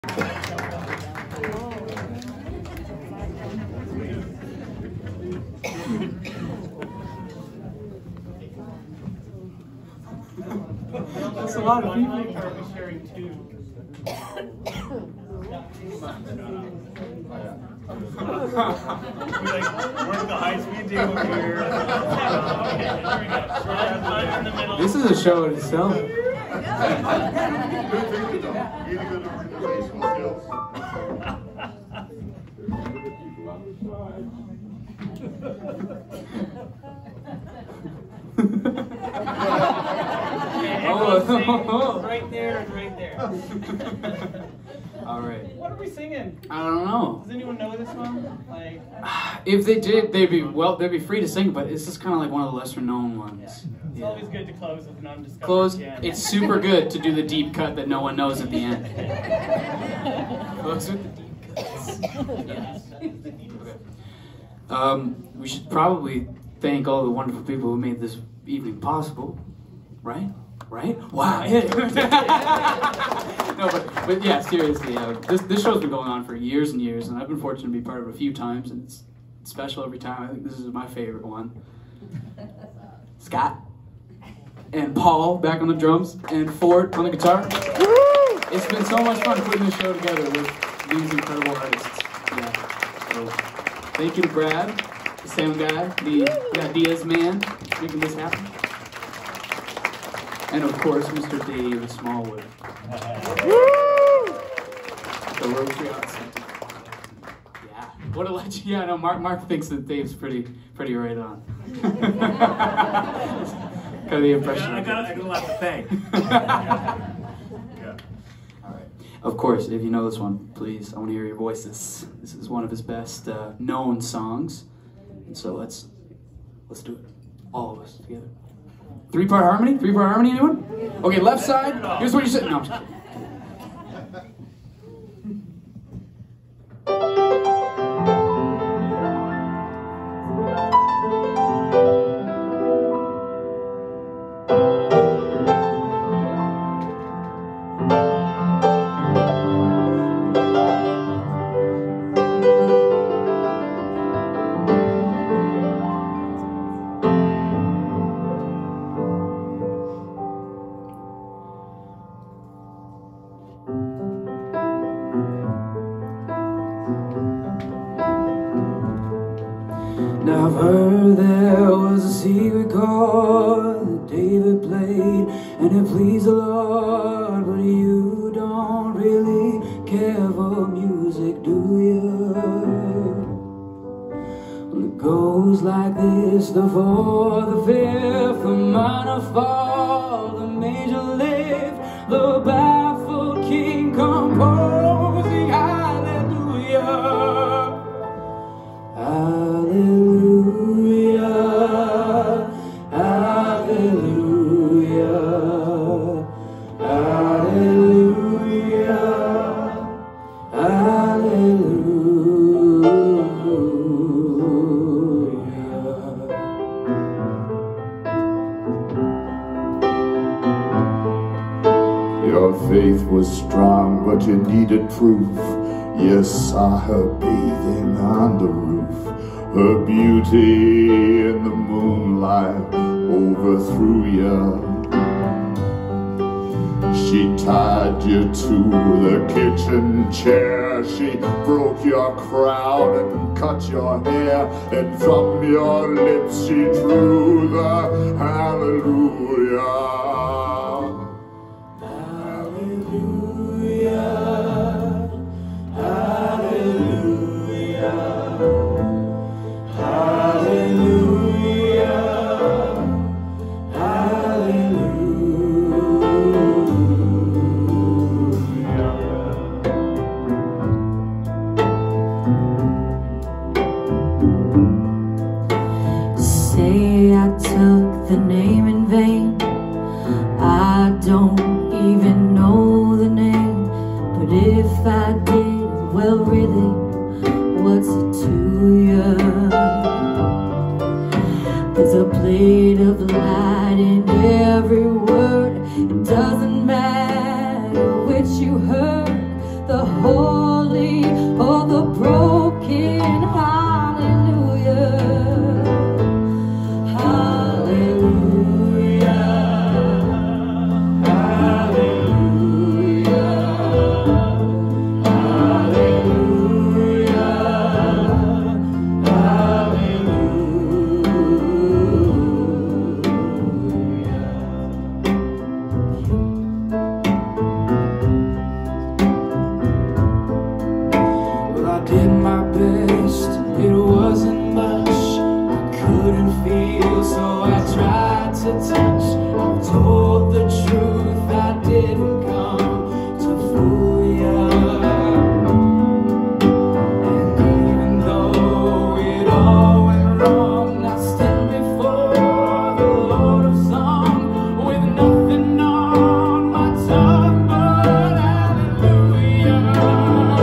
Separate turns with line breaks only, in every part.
That's a lot of people.
Sharing two. Where's the high-speed deal here?
This is a show in itself.
Right there and right there.
All right.
What are we singing?
I don't know.
Does anyone know this one? Like,
if they did, they'd be free to sing, but it's just kind of like one of the lesser known ones.
it's always good to close with an undiscovered
Close.
gem.
It's super good to do the deep cut that no one knows at the end. Close with the deep cuts. Yes. Okay. We should probably thank all the wonderful people who made this evening possible, right? Right? Wow. No, but yeah, seriously, this show's been going on for years and years, and I've been fortunate to be part of it a few times, and it's special every time. I think this is my favorite one. Scott and Paul back on the drums, and Ford on the guitar. It's been so much fun putting this show together with these incredible artists. Yeah. So thank you to Brad, the sound guy, the Diaz man, making this happen. And of course, Mr. Dave Smallwood. The Rotary Arts Center. Yeah. What a legend. Yeah, no, Mark thinks that Dave's pretty right on. Kind of the impression.
I got a lot to thank.
Yeah. All right. Of course, if you know this one, please, I want to hear your voices. This is one of his best known songs. And so let's do it. All of us together. Three-part harmony? Three-part harmony, anyone? Okay, left side. Here's what you said. No, I'm just kidding. Now I've heard there was a secret chord that David played, and it pleased the Lord, but you don't really care for music, do you? Well, it goes like this: the fourth, the fifth, the minor fall, the major lift, the baffled king composing hallelujah. Hallelujah, hallelujah, hallelujah, hallelujah.
Your faith was strong, but you needed proof. You saw her bathing on the roof. Her beauty in the moonlight overthrew you. She tied you to the kitchen chair. She broke your crown and cut your hair, and from your lips she drew the hallelujah.
Say I took the name in vain. I don't even know the name, but if I did, well really, what's it to you? There's a blade of light in every word. It doesn't matter which you heard. the holy or the broken. Hallelujah, hallelujah, hallelujah,
Well, I did my best, it wasn't much. I couldn't feel, so I tried to touch. I told the truth, I didn't come to fool ya. And even though it all went wrong, I stand before the Lord of Song with nothing on my tongue but hallelujah.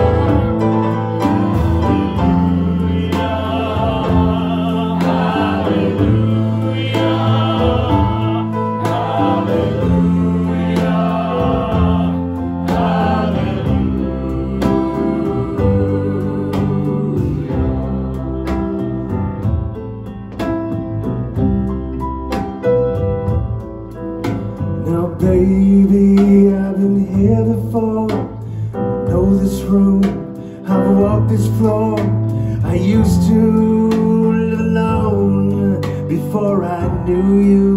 Now baby, I've been here before. I know this room, I've walked this floor. I used to live alone before I knew you.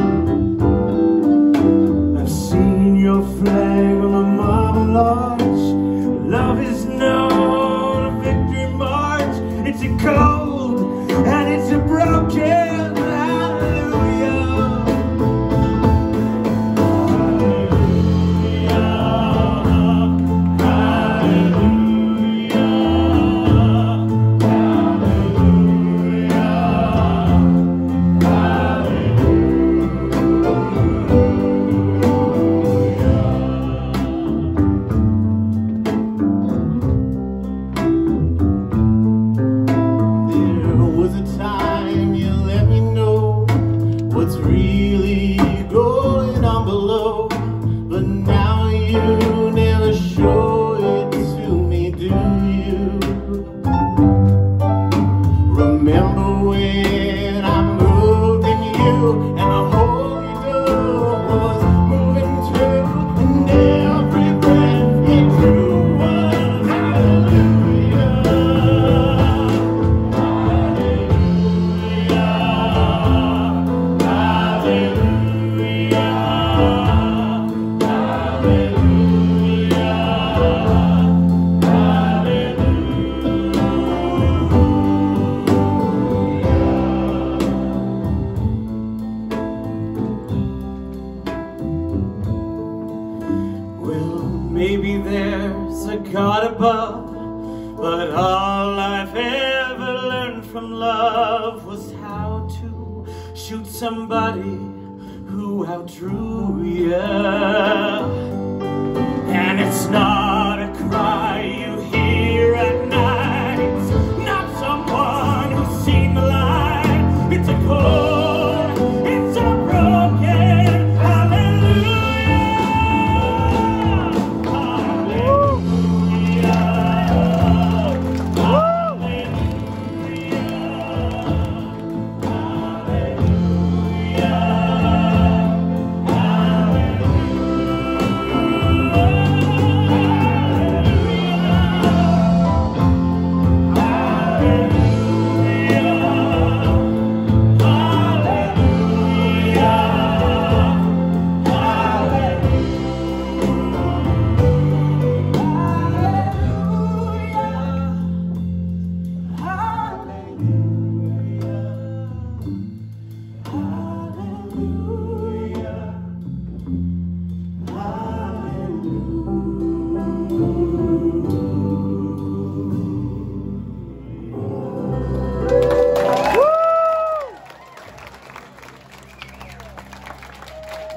I've seen your flag on a marble arch. Love is known a victory march. It's a cold and it's a broken hallelujah. What's really going on below, but now you never show it to me, do you? Remember when I moved in you and the Holy Ghost was moving through, and every breath you drew was hallelujah. Well, maybe there's a God above, but all I've ever learned from love was how to shoot somebody who outdrew ya. And it's not